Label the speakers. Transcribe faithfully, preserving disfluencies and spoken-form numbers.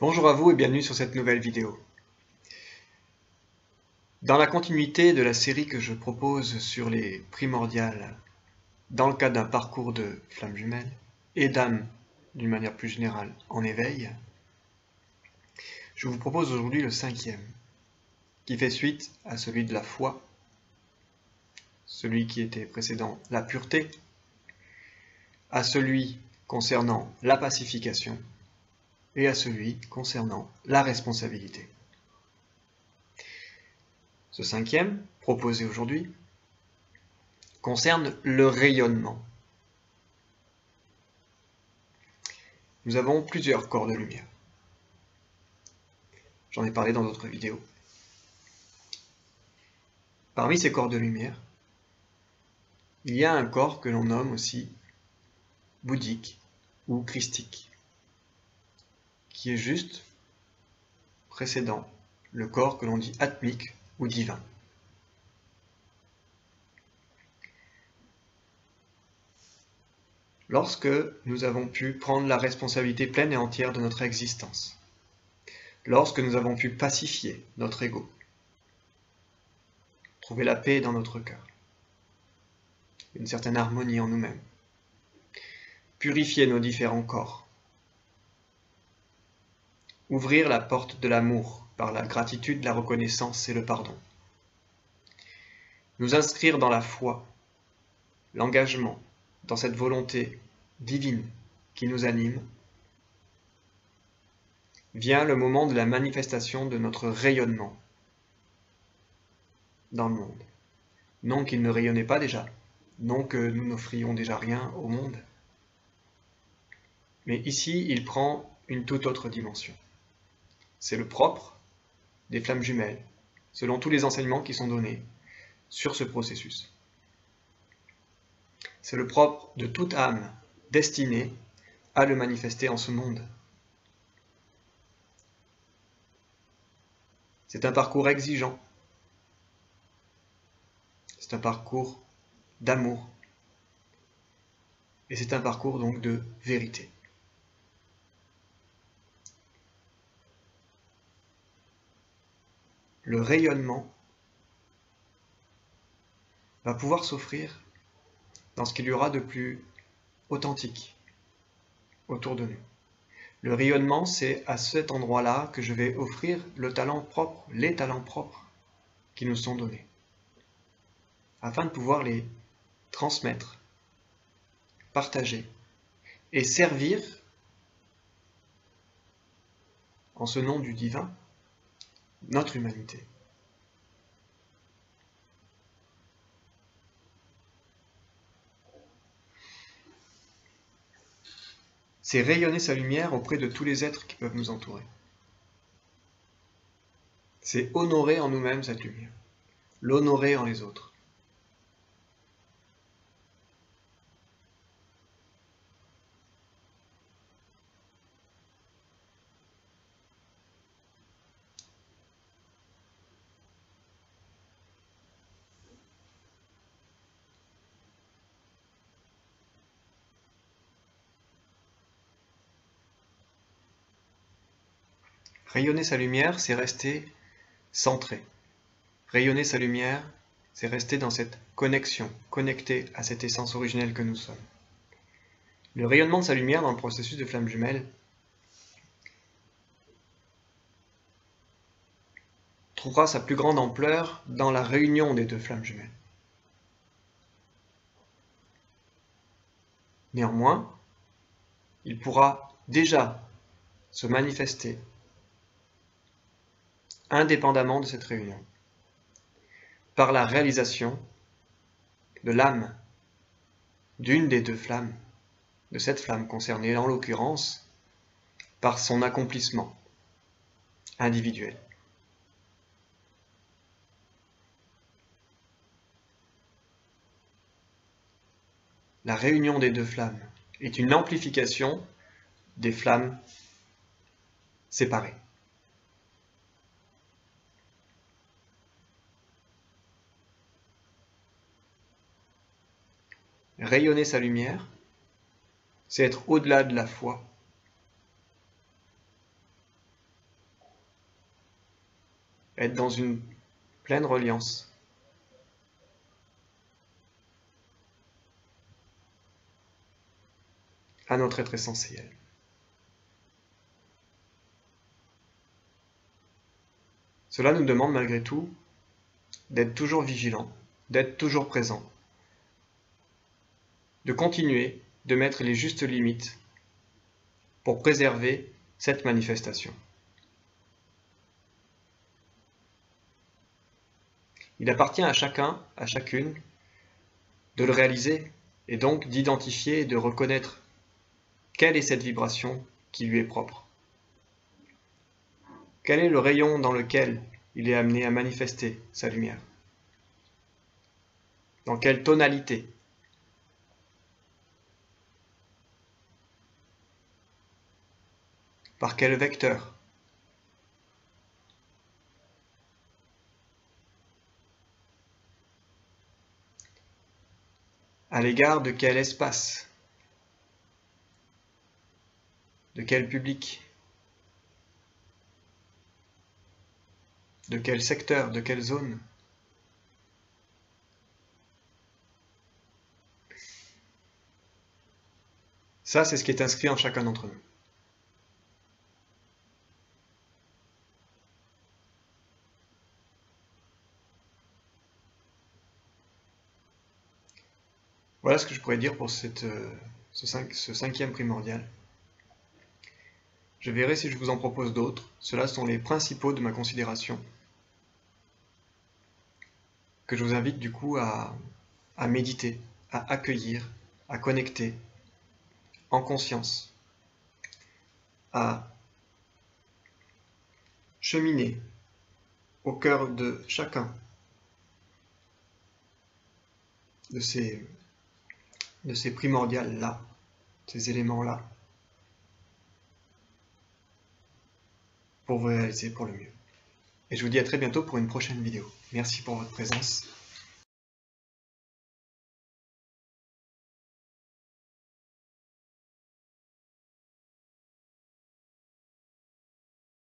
Speaker 1: Bonjour à vous et bienvenue sur cette nouvelle vidéo. Dans la continuité de la série que je propose sur les primordiales dans le cadre d'un parcours de flammes jumelles et d'âme d'une manière plus générale en éveil, je vous propose aujourd'hui le cinquième, qui fait suite à celui de la foi, celui qui était précédent la pureté, à celui concernant la pacification et à celui concernant la responsabilité. Ce cinquième, proposé aujourd'hui, concerne le rayonnement. Nous avons plusieurs corps de lumière. J'en ai parlé dans d'autres vidéos. Parmi ces corps de lumière, il y a un corps que l'on nomme aussi bouddhique ou christique, qui est juste précédent le corps que l'on dit atmique ou divin. Lorsque nous avons pu prendre la responsabilité pleine et entière de notre existence, lorsque nous avons pu pacifier notre ego, trouver la paix dans notre cœur, une certaine harmonie en nous-mêmes, purifier nos différents corps, ouvrir la porte de l'amour par la gratitude, la reconnaissance et le pardon, nous inscrire dans la foi, l'engagement, dans cette volonté divine qui nous anime, vient le moment de la manifestation de notre rayonnement dans le monde. Non qu'il ne rayonnait pas déjà, non que nous n'offrions déjà rien au monde, mais ici il prend une toute autre dimension. C'est le propre des flammes jumelles, selon tous les enseignements qui sont donnés sur ce processus. C'est le propre de toute âme destinée à le manifester en ce monde. C'est un parcours exigeant. C'est un parcours d'amour. Et c'est un parcours donc de vérité. Le rayonnement va pouvoir s'offrir dans ce qu'il y aura de plus authentique autour de nous. Le rayonnement, c'est à cet endroit-là que je vais offrir le talent propre, les talents propres qui nous sont donnés, afin de pouvoir les transmettre, partager et servir en ce nom du divin notre humanité. C'est rayonner sa lumière auprès de tous les êtres qui peuvent nous entourer. C'est honorer en nous-mêmes cette lumière, l'honorer en les autres. Rayonner sa lumière, c'est rester centré. Rayonner sa lumière, c'est rester dans cette connexion, connecté à cette essence originelle que nous sommes. Le rayonnement de sa lumière dans le processus de flamme jumelle trouvera sa plus grande ampleur dans la réunion des deux flammes jumelles. Néanmoins, il pourra déjà se manifester indépendamment de cette réunion, par la réalisation de l'âme d'une des deux flammes, de cette flamme concernée, en l'occurrence, par son accomplissement individuel. La réunion des deux flammes est une amplification des flammes séparées. Rayonner sa lumière, c'est être au-delà de la foi. être dans une pleine reliance à notre être essentiel. Cela nous demande malgré tout d'être toujours vigilant, d'être toujours présent, de continuer de mettre les justes limites pour préserver cette manifestation. Il appartient à chacun, à chacune, de le réaliser et donc d'identifier et de reconnaître quelle est cette vibration qui lui est propre. Quel est le rayon dans lequel il est amené à manifester sa lumière? Dans quelle tonalité? Par quel vecteur? À l'égard de quel espace? De quel public? De quel secteur? De quelle zone? Ça, c'est ce qui est inscrit en chacun d'entre nous. Voilà ce que je pourrais dire pour cette, ce, cinq, ce cinquième primordial. Je verrai si je vous en propose d'autres. Ceux-là sont les principaux de ma considération, que je vous invite du coup à, à méditer, à accueillir, à connecter en conscience, à cheminer au cœur de chacun de ces, de ces primordiales-là, ces éléments-là, pour vous réaliser pour le mieux. Et je vous dis à très bientôt pour une prochaine vidéo. Merci pour votre présence.